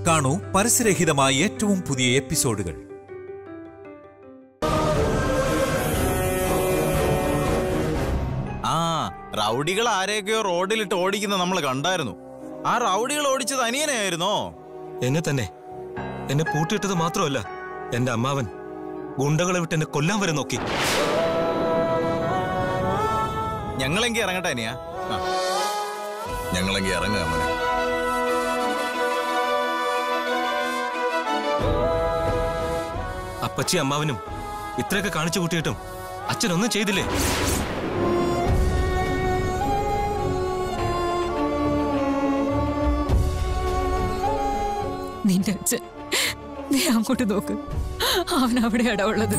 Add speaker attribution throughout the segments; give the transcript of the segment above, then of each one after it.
Speaker 1: കാണൂ പരസ്യരഹിതമായ ഏറ്റവും പുതിയ എപ്പിസോഡുകൾ.
Speaker 2: റൗഡികൾ ആരെയൊക്കെയോ റോഡിലിട്ട് ഓടിക്കുന്ന നമ്മൾ കണ്ടായിരുന്നു. ആ റൗഡികൾ ഓടിച്ചത് അനിയനായിരുന്നോ?
Speaker 3: എന്നെ തന്നെ. എന്നെ പൂട്ടിയിട്ടത് മാത്രമല്ല, എന്റെ അമ്മാവൻ ഗുണ്ടകളെ വിട്ട് എന്നെ കൊല്ലാൻ വരെ നോക്കി.
Speaker 2: ഞങ്ങളെങ്കിൽ ഇറങ്ങട്ടെ അനിയ? ഞങ്ങളെങ്കിൽ ഇറങ്ങാ മോനെ.
Speaker 3: അപ്പച്ചി അമ്മാവനും ഇത്രയൊക്കെ കാണിച്ചു കൂട്ടിയിട്ടും അച്ഛനൊന്നും ചെയ്തില്ലേ?
Speaker 4: നിന്റെ അച്ഛൻ, നീ അങ്ങോട്ട് നോക്ക്, അവൻ അവിടെയാടാ ഉള്ളത്.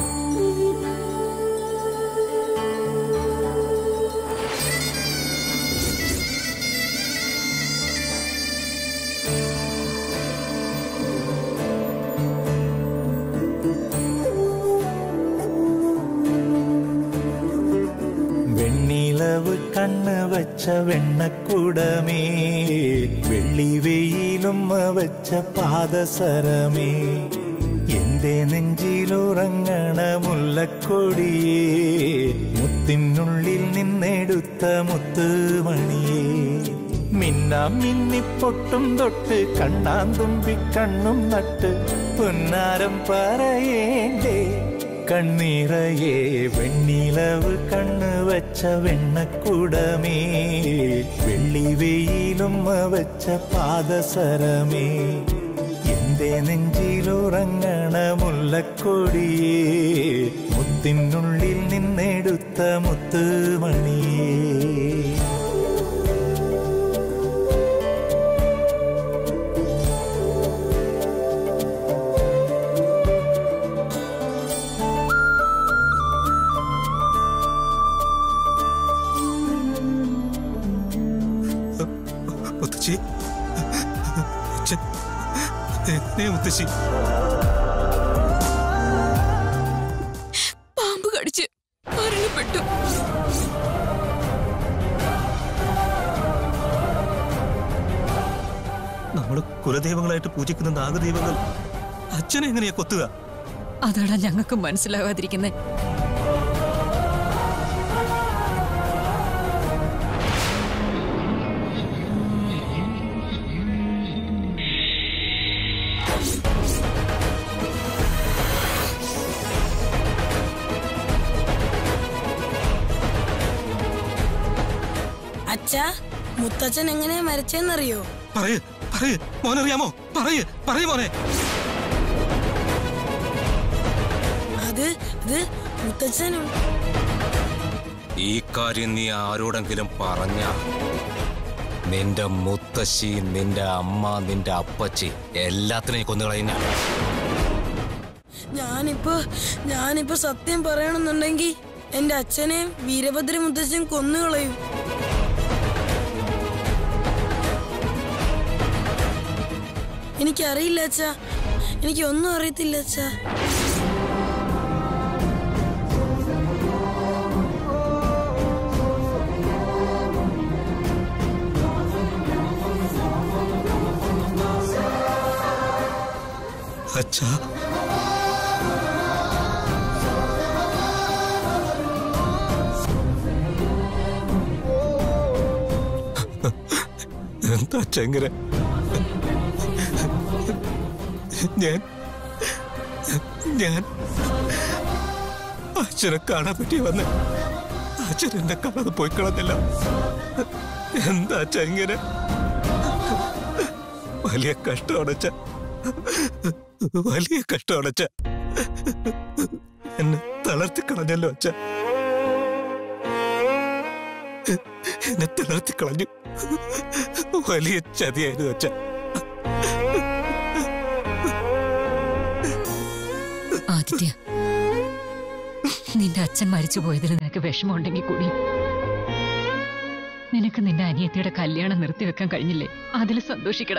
Speaker 5: കണ്ണ് വച്ച വെണ്ണക്കൂടമേ, വെള്ളി വെയിലും വച്ച പാദസരമേ, എന്റെ നെഞ്ചിലുറങ്ങണ മുല്ലക്കൊടിയേ, മുത്തിനുള്ളിൽ നിന്നെടുത്ത മുത്തുമണിയേ, മിന്നാം മിന്നിപ്പൊട്ടും തൊട്ട് കണ്ണാന്തുമ്പി കണ്ണും നട്ട് പൊന്നാരം പറയേണ്ടേ കണ്ണീറയേ, വെണ്ണിലവ് കണ്ണ് വച്ച വെണ്ണക്കൂടമേ, വെള്ളി വെയിലും വച്ച പാദസരമേ, എന്റെ നെഞ്ചിലുറങ്ങണ മുല്ലക്കൊടിയേ, മുത്തിനുള്ളിൽ നിന്നെടുത്ത മുത്തുമണിയേ.
Speaker 4: പാമ്പ് കടിച്ച് മരണപ്പെട്ടു.
Speaker 3: നമ്മള് കുലദൈവങ്ങളായിട്ട് പൂജിക്കുന്ന നാഗദൈവങ്ങൾ അച്ഛനെ എങ്ങനെയാ കൊത്തുക?
Speaker 4: അതാടാ ഞങ്ങൾക്ക് മനസ്സിലാകാതിരിക്കുന്നേ.
Speaker 6: അച്ഛാ, മുത്തച്ഛൻ എങ്ങനെയാ മരിച്ചെന്നറിയോ?
Speaker 3: മോനറിയാമോ? പറയൂ മോനെ.
Speaker 6: അത് മുത്തച്ഛനും.
Speaker 3: ഈ കാര്യം നീ ആരോടെങ്കിലും പറഞ്ഞ നിന്റെ മുത്തശ്ശി, നിന്റെ അമ്മ, നിന്റെ അപ്പച്ചി എല്ലാത്തിനെയും കൊന്നുകളയുന്ന.
Speaker 6: ഞാനിപ്പോ സത്യം പറയണമെന്നുണ്ടെങ്കിൽ എന്റെ അച്ഛനെയും വീരഭദ്ര മുത്തച്ഛൻ കൊന്നുകളയും. എനിക്കറിയില്ല അച്ഛാ, എനിക്കൊന്നും അറിയത്തില്ല അച്ഛാ.
Speaker 3: അച്ഛാ, എന്താ ചെങ്ങര? ഞാൻ അച്ഛനെ കാണാൻ പറ്റി വന്ന് അച്ഛൻ എന്നെ കാണാതെ പോയി കളഞ്ഞില്ല. എന്താ ചെങ്ങര? വലിയ കഷ്ടമാണ് അച്ഛ, വലിയ കഷ്ടമാണ് അച്ഛ. എന്നെ തളർത്തി കളഞ്ഞല്ലോ അച്ഛ, എന്നെ തളർത്തി കളഞ്ഞു. വലിയ ചതിയായിരുന്നു അച്ഛ.
Speaker 4: ആദിത്യ, നിന്റെ അച്ഛൻ മരിച്ചു പോയതിൽ നിനക്ക് വിഷമമുണ്ടെങ്കിൽ കൂടി നിനക്ക് നിന്റെ അനിയത്തിയുടെ കല്യാണം നിർത്തിവെക്കാൻ കഴിഞ്ഞില്ലേ? അതിൽ സന്തോഷിക്കടാ.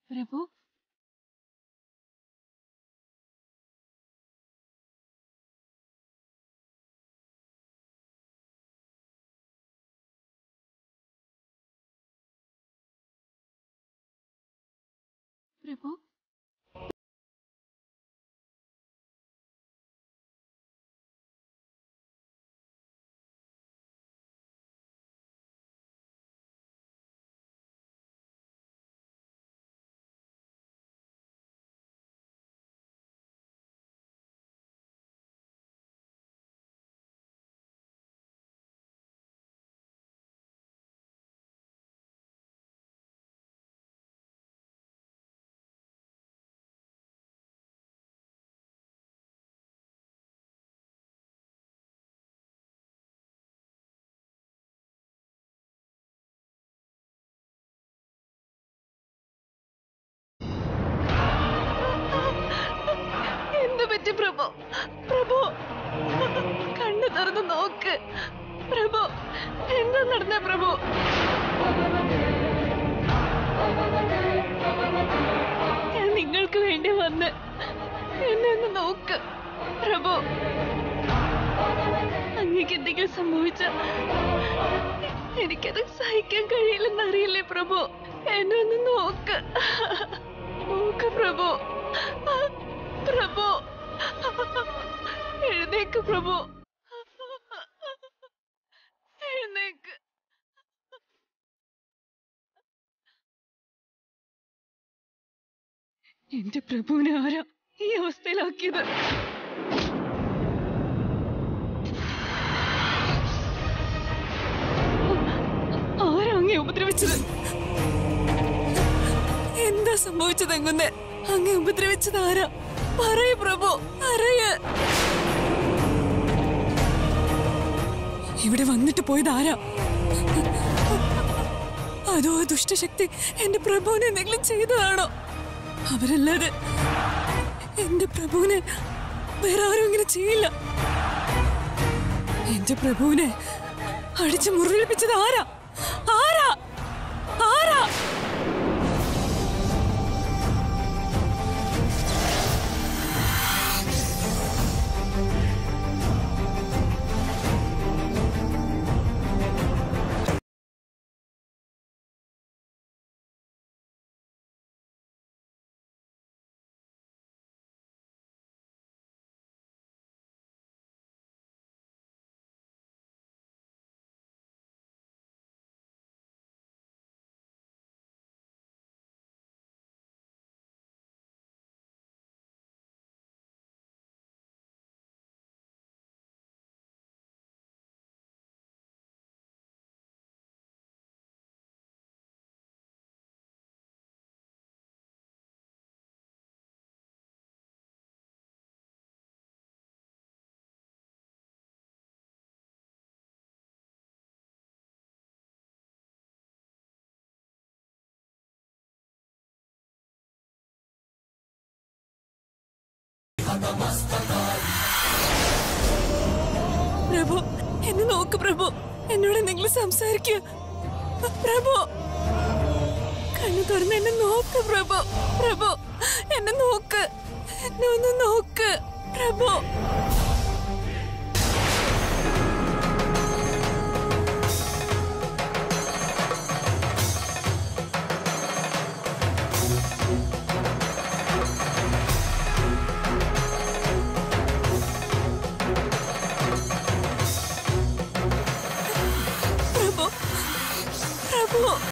Speaker 4: പ്രഭു പ്രഭു പ്രഭു പ്രഭു കണ്ണു തുറന്ന് നോക്ക് പ്രഭു എന്താ നടന്ന പ്രഭു ഞാൻ നിങ്ങൾക്ക് വേണ്ടി വന്ന് എന്നെ ഒന്ന് നോക്ക് പ്രഭു അങ്ങേക്ക് എന്തെങ്കിലും സംഭവിച്ച എനിക്കത് സഹിക്കാൻ കഴിയില്ലെന്നറിയില്ലേ പ്രഭു എന്നെ ഒന്ന് നോക്ക് നോക്ക് പ്രഭു പ്രഭു എഴുന്നേക്ക് പ്രഭു എഴുന്നേക്ക് എന്റെ പ്രഭുവിനെ ആരാ ഈ അവസ്ഥയിലാക്കിയത് ആരാ അങ്ങേ ഉപദ്രവിച്ചത് എന്താ സംഭവിച്ചത് എങ്ങുന്നേ അങ്ങേ ഉപദ്രവിച്ചത് ആരാ പറയൂ പ്രഭു പറയ് ഇവിടെ വന്നിട്ട് പോയത് ആരാ അതോ ദുഷ്ടശക്തി എന്റെ പ്രഭുവിനെ എന്തെങ്കിലും ചെയ്തതാണോ അവരല്ലാതെ എന്റെ പ്രഭുവിനെ വേറെ ആരും ഇങ്ങനെ ചെയ്യില്ല എന്റെ പ്രഭുവിനെ അടിച്ച് മുറിവേൽപ്പിച്ചത് ആരാ ആരാ ആരാ പ്രഭു എന്നെ നോക്ക് പ്രഭു എന്നോട് എന്തെങ്കിലും സംസാരിക്കൂ പ്രഭു കണ്ണു തുറന്ന് എന്നെ നോക്ക് പ്രഭു പ്രഭു എന്നെ നോക്ക് എന്നെ ഒന്ന് നോക്ക് പ്രഭു പ്രഭു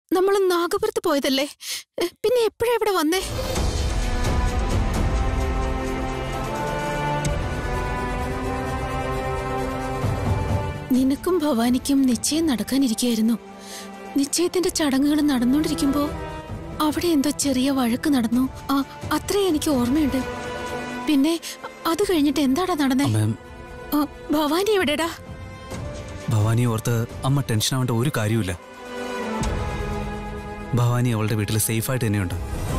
Speaker 7: നമ്മൾ നാഗപുരത്ത് പോയതല്ലേ? പിന്നെ എപ്പോഴാ ഇവിടെ വന്നേ? നിനക്കും ഭവാനിക്കും നിശ്ചയം നടക്കാനിരിക്കുകയായിരുന്നു. നിശ്ചയത്തിന്റെ ചടങ്ങുകൾ നടന്നുകൊണ്ടിരിക്കുമ്പോ അവിടെ എന്തോ ചെറിയ വഴക്ക് നടന്നു. അത്രേ എനിക്ക് ഓർമ്മയുണ്ട്. പിന്നെ അത് കഴിഞ്ഞിട്ട് എന്താടാ നടന്നേ? ഭവാനി എവിടെടാ?
Speaker 8: ഭവാനി ഓർത്ത് അമ്മ ടെൻഷൻ ആവേണ്ട ഒരു കാര്യമില്ല. ഭവാനി അവളുടെ വീട്ടിൽ സേഫായിട്ട് തന്നെയുണ്ട്.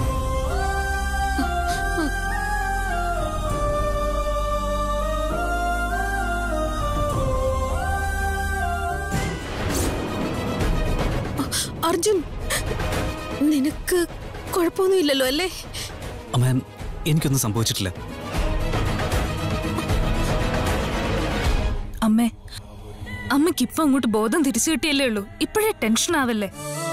Speaker 7: അർജുൻ, നിനക്ക് കുഴപ്പമൊന്നുമില്ലല്ലോ അല്ലേ?
Speaker 8: അമ്മ, എനിക്കൊന്നും സംഭവിച്ചിട്ടില്ല.
Speaker 4: അമ്മേ, അമ്മയ്ക്ക് ഇപ്പൊ അങ്ങോട്ട് ബോധം തിരിച്ചു കിട്ടിയല്ലേ ഉള്ളൂ. ഇപ്പോഴേ ടെൻഷൻ ആവല്ലേ.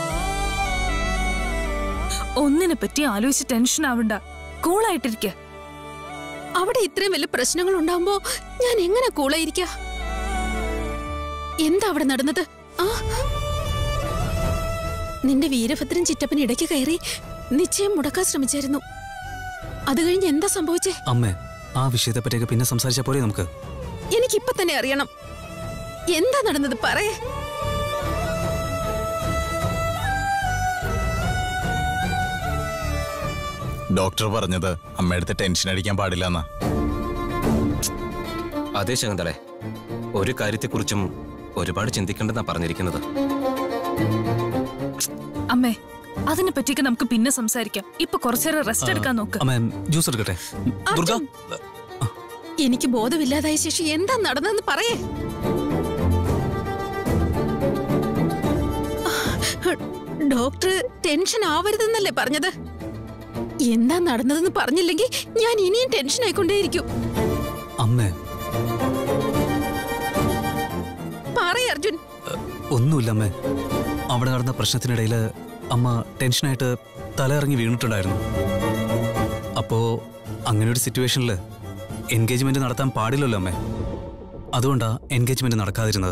Speaker 4: ഒന്നിനെ പറ്റി ആലോചിച്ച് ടെൻഷൻ ആവണ്ട, കൂളായിട്ടിരിക്ക.
Speaker 7: അവിടെ ഇത്രയും വലിയ പ്രശ്നങ്ങൾ ഉണ്ടാവുമ്പോ ഞാൻ എങ്ങനെ കൂളായിരിക്ക? എന്താ അവിടെ നടന്നത്? നിന്റെ വീരഭദ്രൻ ചിറ്റപ്പൻ ഇടയ്ക്ക് കയറി നിശ്ചയം മുടക്കാൻ ശ്രമിച്ചായിരുന്നു. അത് കഴിഞ്ഞ് എന്താ സംഭവിച്ചേ?
Speaker 8: അമ്മേ, ആ വിഷയത്തെ പറ്റിയൊക്കെ പിന്നെ സംസാരിച്ചാ പോരെ നമുക്ക്?
Speaker 7: എനിക്കിപ്പൊ തന്നെ അറിയണം. എന്താ നടന്നത്? പറയേ.
Speaker 2: ഡോക്ടർ പറഞ്ഞത് അമ്മയടുത്ത് ടെൻഷൻ അടിക്കാൻ പാടില്ലെന്നാ.
Speaker 3: അതേ ശകുന്തളെ, ഒരു കാര്യത്തെക്കുറിച്ചും ഒരുപാട് ചിന്തിക്കേണ്ടെന്നാ പറഞ്ഞിരിക്കുന്നത്.
Speaker 4: അമ്മേ, അതിനെ പറ്റിയൊക്കെ നമുക്ക് പിന്നെ സംസാരിക്കാം. ഇപ്പൊ കുറച്ചേരം റെസ്റ്റ് എടുക്കാൻ നോക്ക്.
Speaker 8: അമ്മ, ജ്യൂസ് എടുക്കട്ടെ? ദുർഗ,
Speaker 7: എനിക്ക് ബോധമില്ലാതായ ശേഷം എന്താ നടന്നതെന്ന് പറയേ. ഡോക്ടർ ടെൻഷൻ ആവരുതെന്നല്ലേ പറഞ്ഞത്? എന്താ നടന്നതെന്ന് പറഞ്ഞില്ലെങ്കിൽ ഞാൻ ഇനിയും ടെൻഷൻ ആയിക്കൊണ്ടേയിരിക്കും.
Speaker 8: അമ്മേ,
Speaker 7: പറയ് അർജുൻ.
Speaker 8: ഒന്നുമില്ല അമ്മേ. അവിടെ നടന്ന പ്രശ്നത്തിനിടയിൽ അമ്മ ടെൻഷനായിട്ട് തലയിറങ്ങി വീണിട്ടുണ്ടായിരുന്നു. അപ്പോ അങ്ങനെ ഒരു സിറ്റുവേഷനിൽ എൻഗേജ്മെന്റ് നടത്താൻ പാടില്ലല്ലോ അമ്മേ. അതുകൊണ്ടാ എൻഗേജ്മെന്റ് നടക്കാതിരുന്നത്.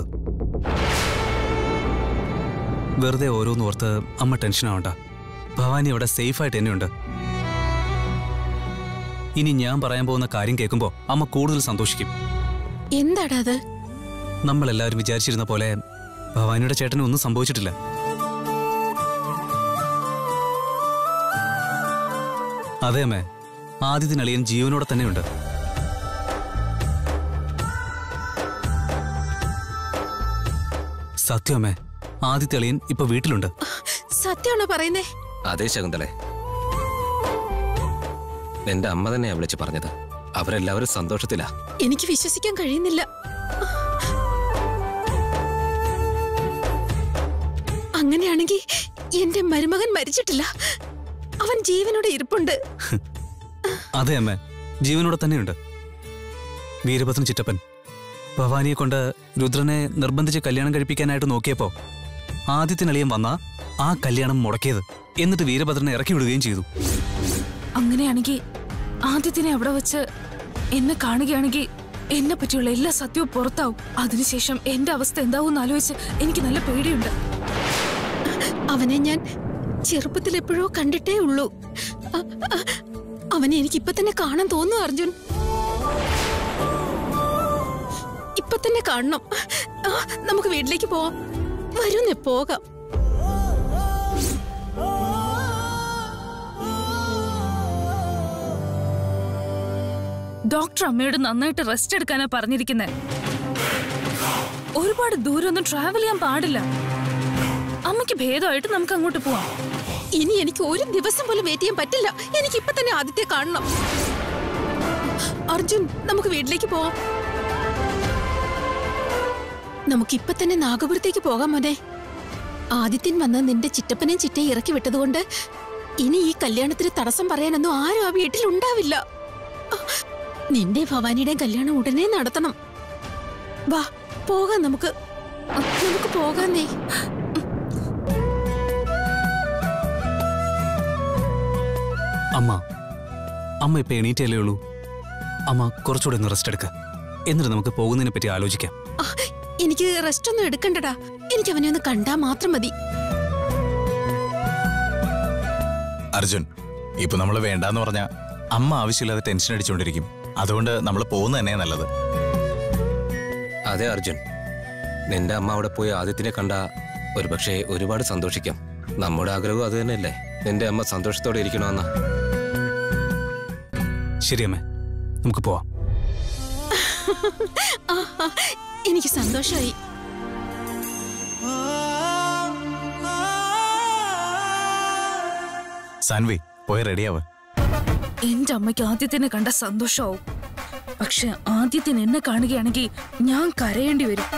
Speaker 8: വെറുതെ ഓരോന്നോർത്ത് അമ്മ ടെൻഷൻ ആവണ്ട. ഭവാനി അവിടെ സേഫായിട്ട് തന്നെയുണ്ട്. ഇനി ഞാൻ പറയാൻ പോകുന്ന കാര്യം കേൾക്കുമ്പോൾ അമ്മ കൂടുതൽ സന്തോഷിക്കും.
Speaker 7: എന്താടാ അത്?
Speaker 8: നമ്മളെല്ലാവരും വിചാരിച്ചിരുന്ന പോലെ ഭവാനിയുടെ ചേട്ടന് ഒന്നും സംഭവിച്ചിട്ടില്ല. അതെ അമ്മേ, ആദിത്യനളിയൻ ജീവനോടെ തന്നെയുണ്ട്. സത്യമേ, ആദിത്യളിയൻ ഇപ്പൊ വീട്ടിലുണ്ട്.
Speaker 7: സത്യമാണോ പറയുന്നേ?
Speaker 3: അതേ ശകുന്തളെ, എന്റെ അമ്മ തന്നെയാ വിളിച്ച് പറഞ്ഞത്. അവരെല്ലാവരും സന്തോഷത്തിലാ.
Speaker 7: എനിക്ക് വിശ്വസിക്കാൻ കഴിയുന്നില്ല. അങ്ങനെയാണെങ്കിൽ എന്റെ മരുമകൻ മരിച്ചിട്ടില്ല, അവൻ ജീവനോടെ ഇരിപ്പുണ്ട്.
Speaker 8: അതെ അമ്മേ, ജീവനോടെ തന്നെയുണ്ട്. വീരഭദ്രൻ ചിറ്റപ്പൻ ഭവാനിയെ കൊണ്ട് രുദ്രനെ നിർബന്ധിച്ച് കല്യാണം കഴിപ്പിക്കാനായിട്ട് നോക്കിയപ്പോ ആദിത്യനളിയൻ വന്ന ആ കല്യാണം മുടക്കിയത്. എന്നിട്ട് വീരഭദ്രനെ ഇറക്കി വിടുകയും ചെയ്തു.
Speaker 4: അങ്ങനെയാണെങ്കിൽ ആദിത്യനെ അവിടെ വെച്ച് എന്നെ കാണുകയാണെങ്കിൽ എന്നെ പറ്റിയുള്ള എല്ലാ സത്യവും പുറത്താവും. അതിനുശേഷം എന്റെ അവസ്ഥ എന്താവും ആലോചിച്ച് എനിക്ക് നല്ല പേടിയുണ്ട്.
Speaker 7: അവനെ ഞാൻ ചെറുപ്പത്തിൽ എപ്പോഴോ കണ്ടിട്ടേ ഉള്ളൂ. അവനെ എനിക്കിപ്പൊ തന്നെ കാണാൻ തോന്നുന്നു അർജുൻ. ഇപ്പൊ തന്നെ കാണണം. നമുക്ക് വീട്ടിലേക്ക് പോവാം. വരുന്നേ, പോകാം.
Speaker 4: ഡോക്ടർ അമ്മയോട് നന്നായിട്ട് റെസ്റ്റ് എടുക്കാനാ പറഞ്ഞിരിക്കുന്നത്. ഒരുപാട് ദൂരമൊന്നും ട്രാവൽ ചെയ്യാൻ പാടില്ല. അമ്മയ്ക്ക് ഭേദമായിട്ട് നമുക്ക് അങ്ങോട്ട് പോവാം.
Speaker 7: ഇനി എനിക്ക് ഒരു ദിവസം പോലും വെയിറ്റ് ചെയ്യാൻ പറ്റില്ല. എനിക്ക് ഇപ്പൊ തന്നെ ആദിത്യയെ കാണണം. അർജുൻ, നമുക്ക് വീട്ടിലേക്ക് പോവാം. നമുക്കിപ്പൊ തന്നെ നാഗപുരത്തേക്ക് പോകാം മോനെ. ആദിത്യൻ വന്ന് നിന്റെ ചിറ്റപ്പനെയും ചിറ്റയും ഇറക്കി വിട്ടതുകൊണ്ട് ഇനി ഈ കല്യാണത്തിന് തടസ്സം പറയാനൊന്നും ആരും ആ വീട്ടിൽ ഉണ്ടാവില്ല. നിന്റെ ഭവാനിയുടെയും കല്യാണം ഉടനെ നടത്തണം. വാ, പോകാം. നമുക്ക് പോകാന്നേ.
Speaker 8: അമ്മ ഇപ്പൊ എണീറ്റല്ലേ ഉള്ളൂ. അമ്മ കുറച്ചുകൂടെ ഒന്ന് റെസ്റ്റ് എടുക്ക. എന്നിട്ട് നമുക്ക് പോകുന്നതിനെ പറ്റി ആലോചിക്കാം.
Speaker 7: എനിക്ക് റെസ്റ്റ് ഒന്നും എടുക്കണ്ടടാ. എനിക്ക് അവനെ ഒന്ന് കണ്ടാ മാത്രം മതി.
Speaker 2: അർജുൻ, ഇപ്പൊ നമ്മൾ വേണ്ടാന്ന് പറഞ്ഞ അമ്മ ആവശ്യമില്ലാതെ ടെൻഷൻ അടിച്ചുകൊണ്ടിരിക്കും. അതുകൊണ്ട് നമ്മൾ പോകുന്നത് തന്നെ നല്ലത്.
Speaker 3: അതെ അർജുൻ, നിന്റെ അമ്മ അവിടെ പോയി ആദിത്യനെ കണ്ട ഒരു പക്ഷേ ഒരുപാട് സന്തോഷിക്കാം. നമ്മുടെ ആഗ്രഹവും അത് തന്നെയല്ലേ, നിന്റെ അമ്മ സന്തോഷത്തോടെ ഇരിക്കണമെന്ന.
Speaker 8: ശരിയമ്മേ, നമുക്ക് പോവാം.
Speaker 7: എനിക്ക് സന്തോഷമായി.
Speaker 2: സാൻവി, പോയി റെഡിയാവ്.
Speaker 4: എന്റെ അമ്മയ്ക്ക് ആദ്യത്തിനെ കണ്ട സന്തോഷമാവും. പക്ഷെ ആദ്യത്തിന് എന്നെ കാണുകയാണെങ്കിൽ ഞാൻ കരയേണ്ടി വരും.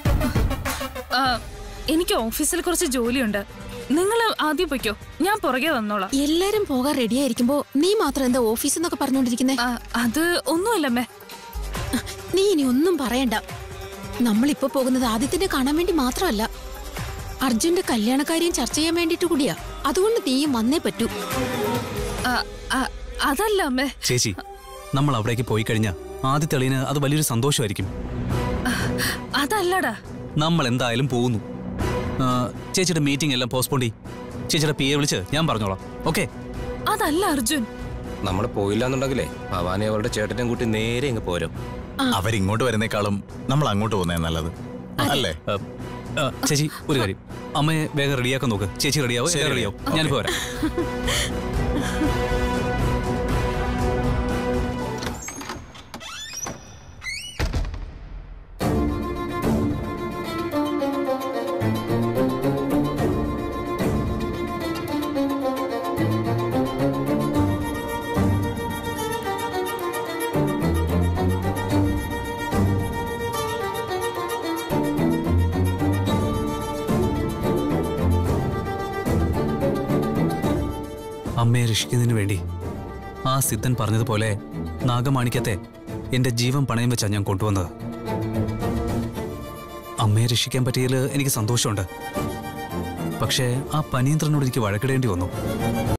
Speaker 4: എനിക്ക് ഓഫീസിൽ കുറച്ച് ജോലിയുണ്ട്. നിങ്ങൾ ആദ്യം പൊയ്ക്കോ, ഞാൻ പുറകെ വന്നോളാം.
Speaker 7: എല്ലാരും പോകാൻ റെഡിയായിരിക്കുമ്പോ നീ മാത്രം എന്താ ഓഫീസ് എന്നൊക്കെ പറഞ്ഞോണ്ടിരിക്കുന്നേ?
Speaker 4: അത് ഒന്നുമല്ലമ്മേ.
Speaker 7: നീ ഇനി ഒന്നും പറയണ്ട. നമ്മളിപ്പോ പോകുന്നത് ആദിത്യനെ കാണാൻ വേണ്ടി മാത്രമല്ല, അർജുന്റെ കല്യാണക്കാര്യം ചർച്ച ചെയ്യാൻ വേണ്ടിട്ട് കൂടിയാ. അതുകൊണ്ട് നീയും വന്നേ പറ്റൂ.
Speaker 4: അതല്ല അമ്മേ.
Speaker 8: ചേച്ചി, നമ്മൾ അവിടേക്ക് പോയി കഴിഞ്ഞാൽ ആദ്യത്തെ അളിയന് അത് വലിയൊരു സന്തോഷമായിരിക്കും.
Speaker 4: അതല്ലടാ,
Speaker 8: നമ്മൾ എന്തായാലും പോകുന്നു. ചേച്ചിയുടെ മീറ്റിംഗ് എല്ലാം പോസ്റ്റ്പോൺ ചെയ്യും. ചേച്ചിയുടെ PA വിളിച്ച് ഞാൻ പറഞ്ഞോളാം. ഓക്കെ?
Speaker 4: അതല്ല അർജുൻ,
Speaker 3: നമ്മൾ പോയില്ലാന്നുണ്ടെങ്കിലേ ഭവാനി അവളുടെ ചേട്ടനും കൂട്ടി നേരെ ഇങ്ങ് പോരും.
Speaker 2: അവരിങ്ങോട്ട് വരുന്നേക്കാളും നമ്മൾ അങ്ങോട്ട് പോകുന്നേ നല്ലത് അല്ലേ?
Speaker 8: ചേച്ചി, ഒരു കാര്യം, അമ്മയെ വേഗം റെഡിയാക്കാൻ നോക്ക്. ചേച്ചി റെഡിയാവും, റെഡിയാവും. ഞാനിപ്പോ വരാം. അമ്മയെ രക്ഷിക്കുന്നതിന് വേണ്ടി ആ സിദ്ധൻ പറഞ്ഞതുപോലെ നാഗമാണിക്യത്തെ എന്റെ ജീവൻ പണയം വെച്ചാ ഞാൻ കൊണ്ടുവന്നത്. അമ്മയെ രക്ഷിക്കാൻ പറ്റിയതിൽ എനിക്ക് സന്തോഷമുണ്ട്. പക്ഷേ ആ പനീന്ദ്രനോട് എനിക്ക് വഴക്കിടേണ്ടി വന്നു.